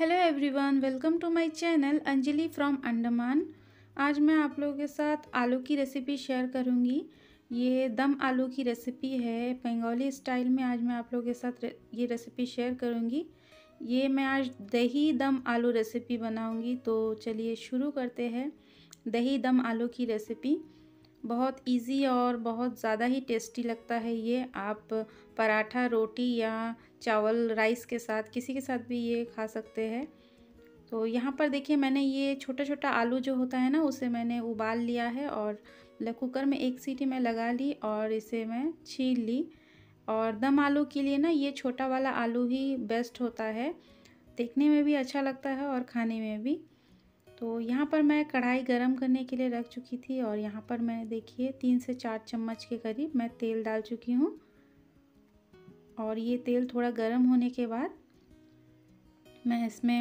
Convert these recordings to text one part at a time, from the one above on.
Hello everyone, welcome to my channel Anjali from Andaman. आज मैं आप लोगों के साथ आलू की रेसिपी शेयर करूंगी। ये दम आलू की रेसिपी है बंगाली स्टाइल में। आज मैं आप लोगों के साथ ये रेसिपी शेयर करूंगी। ये मैं आज दही दम आलू रेसिपी बनाऊंगी। तो चलिए शुरू करते हैं। दही दम आलू की रेसिपी बहुत इजी और बहुत ज़्यादा ही टेस्टी लगता है। ये आप पराठा, रोटी या चावल, राइस के साथ, किसी के साथ भी ये खा सकते हैं। तो यहाँ पर देखिए, मैंने ये छोटा छोटा आलू जो होता है ना, उसे मैंने उबाल लिया है और कुकर में एक सीटी में लगा ली और इसे मैं छील ली। और दम आलू के लिए ना ये छोटा वाला आलू ही बेस्ट होता है, देखने में भी अच्छा लगता है और खाने में भी। तो यहाँ पर मैं कढ़ाई गरम करने के लिए रख चुकी थी और यहाँ पर मैं देखिए 3 से 4 चम्मच के करीब मैं तेल डाल चुकी हूँ। और ये तेल थोड़ा गरम होने के बाद मैं इसमें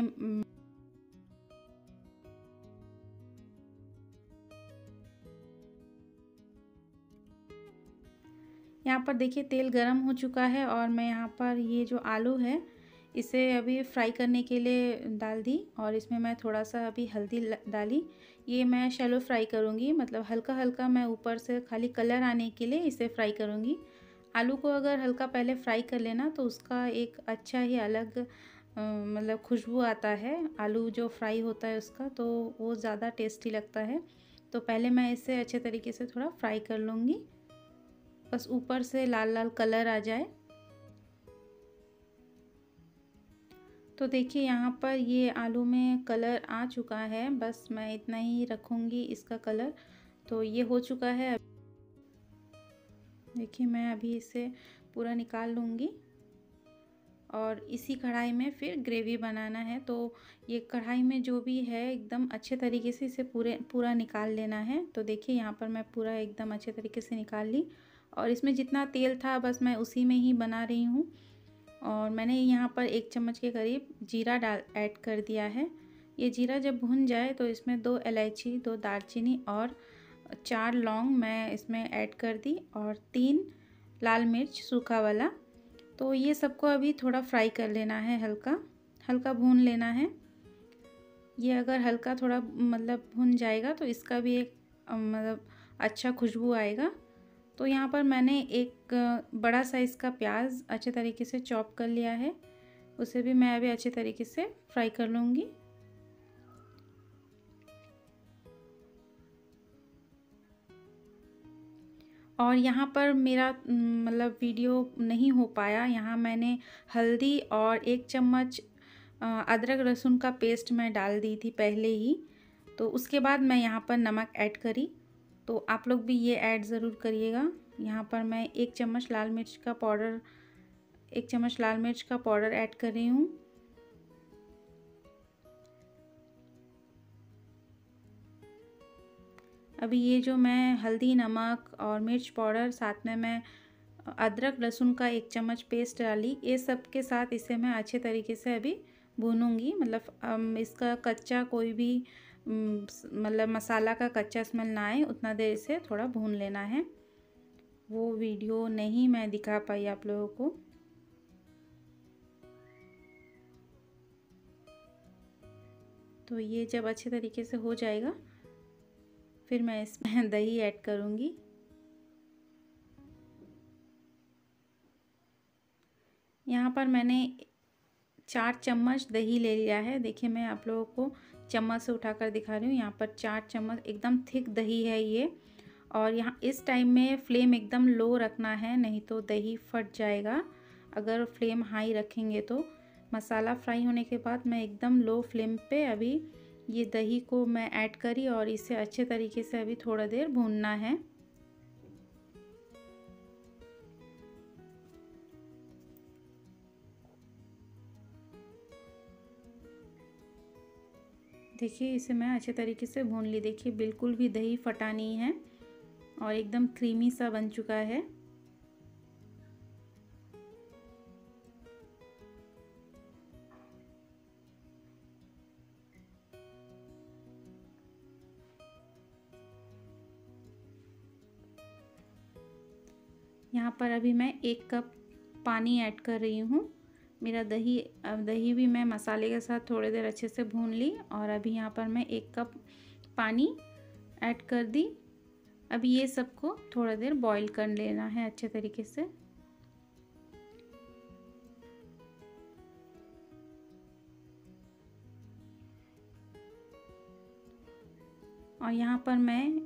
यहाँ पर देखिए तेल गरम हो चुका है और मैं यहाँ पर ये जो आलू है इसे अभी फ्राई करने के लिए डाल दी। और इसमें मैं थोड़ा सा अभी हल्दी डाली। ये मैं शैलो फ्राई करूँगी, मतलब हल्का हल्का मैं ऊपर से खाली कलर आने के लिए इसे फ्राई करूँगी। आलू को अगर हल्का पहले फ्राई कर लेना तो उसका एक अच्छा ही अलग मतलब खुशबू आता है। आलू जो फ्राई होता है उसका, तो वो ज़्यादा टेस्टी लगता है। तो पहले मैं इसे अच्छे तरीके से थोड़ा फ्राई कर लूँगी, बस ऊपर से लाल लाल कलर आ जाए। तो देखिए यहाँ पर ये आलू में कलर आ चुका है, बस मैं इतना ही रखूँगी इसका कलर। तो ये हो चुका है। देखिए मैं अभी इसे पूरा निकाल लूँगी और इसी कढ़ाई में फिर ग्रेवी बनाना है। तो ये कढ़ाई में जो भी है एकदम अच्छे तरीके से इसे पूरा निकाल लेना है। तो देखिए यहाँ पर मैं पूरा एकदम अच्छे तरीके से निकाल ली और इसमें जितना तेल था बस मैं उसी में ही बना रही हूँ। और मैंने यहाँ पर 1 चम्मच के करीब जीरा ऐड कर दिया है। ये जीरा जब भुन जाए तो इसमें 2 इलायची, 2 दालचीनी और 4 लौंग मैं इसमें ऐड कर दी और 3 लाल मिर्च सूखा वाला। तो ये सबको अभी थोड़ा फ्राई कर लेना है, हल्का हल्का भून लेना है। ये अगर हल्का थोड़ा मतलब भुन जाएगा तो इसका भी एक मतलब अच्छा खुशबू आएगा। तो यहाँ पर मैंने एक बड़ा साइज़ का प्याज अच्छे तरीके से चॉप कर लिया है, उसे भी मैं अभी अच्छे तरीके से फ्राई कर लूँगी। और यहाँ पर मेरा मतलब वीडियो नहीं हो पाया, यहाँ मैंने हल्दी और 1 चम्मच अदरक लहसुन का पेस्ट मैं डाल दी थी पहले ही। तो उसके बाद मैं यहाँ पर नमक ऐड करी। तो आप लोग भी ये ऐड ज़रूर करिएगा। यहाँ पर मैं 1 चम्मच लाल मिर्च का पाउडर 1 चम्मच लाल मिर्च का पाउडर ऐड कर रही हूँ। अभी ये जो मैं हल्दी, नमक और मिर्च पाउडर, साथ में मैं अदरक लहसुन का 1 चम्मच पेस्ट डाली, ये सब के साथ इसे मैं अच्छे तरीके से अभी भूनूंगी। मतलब इसका कच्चा कोई भी मतलब मसाला का कच्चा स्मेल ना आए, उतना देर इसे थोड़ा भून लेना है। वो वीडियो नहीं मैं दिखा पाई आप लोगों को। तो ये जब अच्छे तरीके से हो जाएगा फिर मैं इसमें दही ऐड करूँगी। यहाँ पर मैंने 4 चम्मच दही ले लिया है। देखिए मैं आप लोगों को चम्मच से उठाकर दिखा रही हूँ। यहाँ पर 4 चम्मच एकदम थिक दही है ये। और यहाँ इस टाइम में फ्लेम एकदम लो रखना है, नहीं तो दही फट जाएगा अगर फ्लेम हाई रखेंगे तो। मसाला फ्राई होने के बाद मैं एकदम लो फ्लेम पे अभी ये दही को मैं ऐड करी और इसे अच्छे तरीके से अभी थोड़ा देर भूनना है। देखिए इसे मैं अच्छे तरीके से भून ली। देखिए बिल्कुल भी दही फटा नहीं है और एकदम क्रीमी सा बन चुका है। यहाँ पर अभी मैं 1 कप पानी ऐड कर रही हूँ। मेरा दही भी मैं मसाले के साथ थोड़ी देर अच्छे से भून ली और अभी यहाँ पर मैं 1 कप पानी ऐड कर दी। अभी ये सबको थोड़ा देर बॉईल कर लेना है अच्छे तरीके से। और यहाँ पर मैं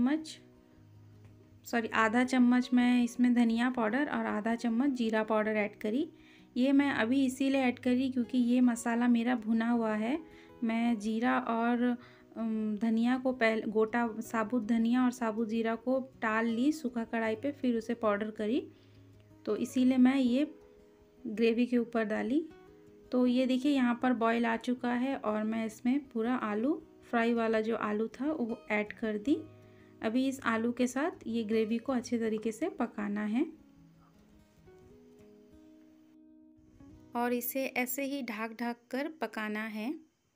आधा चम्मच मैं इसमें धनिया पाउडर और आधा चम्मच जीरा पाउडर ऐड करी। ये मैं अभी इसीलिए ऐड करी क्योंकि ये मसाला मेरा भुना हुआ है। मैं जीरा और धनिया को गोटा साबुत धनिया और साबुत जीरा को डाल ली सूखा कढ़ाई पे, फिर उसे पाउडर करी, तो इसीलिए मैं ये ग्रेवी के ऊपर डाली। तो ये देखिए यहाँ पर बॉईल आ चुका है और मैं इसमें पूरा आलू फ्राई वाला जो आलू था वो ऐड कर दी। अभी इस आलू के साथ ये ग्रेवी को अच्छे तरीके से पकाना है और इसे ऐसे ही ढक कर पकाना है।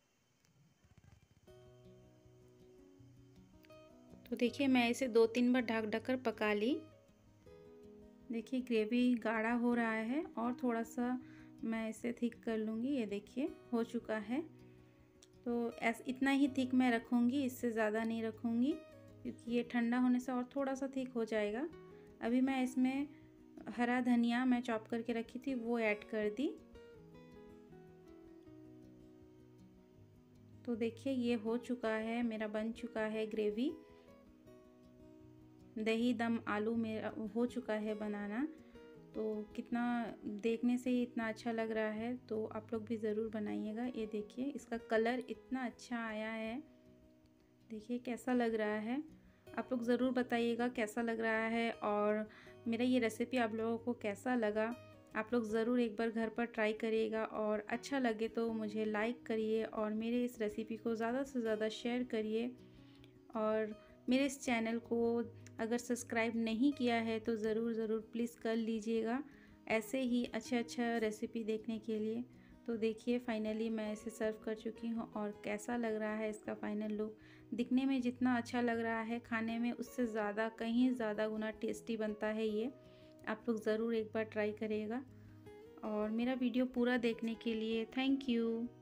तो देखिए मैं इसे 2-3 बार ढक कर पका ली। देखिए ग्रेवी गाढ़ा हो रहा है और थोड़ा सा मैं इसे थिक कर लूँगी। ये देखिए हो चुका है। तो इतना ही थिक मैं रखूँगी, इससे ज़्यादा नहीं रखूँगी क्योंकि ये ठंडा होने से और थोड़ा सा थिक हो जाएगा। अभी मैं इसमें हरा धनिया मैं चॉप करके रखी थी वो ऐड कर दी। तो देखिए ये हो चुका है, मेरा बन चुका है ग्रेवी। दही दम आलू मेरा हो चुका है बनाना। तो कितना देखने से ही इतना अच्छा लग रहा है, तो आप लोग भी ज़रूर बनाइएगा। ये देखिए इसका कलर इतना अच्छा आया है, देखिए कैसा लग रहा है। आप लोग ज़रूर बताइएगा कैसा लग रहा है और मेरा ये रेसिपी आप लोगों को कैसा लगा। आप लोग ज़रूर एक बार घर पर ट्राई करिएगा और अच्छा लगे तो मुझे लाइक करिए और मेरे इस रेसिपी को ज़्यादा से ज़्यादा शेयर करिए। और मेरे इस चैनल को अगर सब्सक्राइब नहीं किया है तो ज़रूर प्लीज़ कर लीजिएगा ऐसे ही अच्छा रेसिपी देखने के लिए। तो देखिए फाइनली मैं इसे सर्व कर चुकी हूँ और कैसा लग रहा है इसका फाइनल लुक। दिखने में जितना अच्छा लग रहा है, खाने में उससे ज़्यादा कहीं ज़्यादा गुना टेस्टी बनता है ये। आप लोग ज़रूर एक बार ट्राई करिएगा और मेरा वीडियो पूरा देखने के लिए थैंक यू।